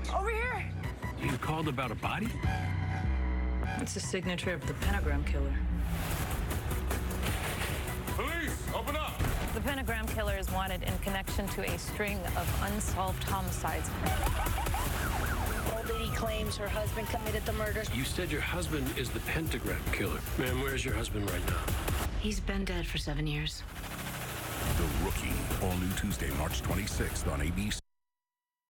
Over here! You called about a body? It's the signature of the pentagram killer. Police, open up! The pentagram killer is wanted in connection to a string of unsolved homicides. Old lady claims her husband committed the murders. You said your husband is the pentagram killer. Ma'am, where's your husband right now? He's been dead for 7 years. The Rookie, all new Tuesday, March 26th on ABC.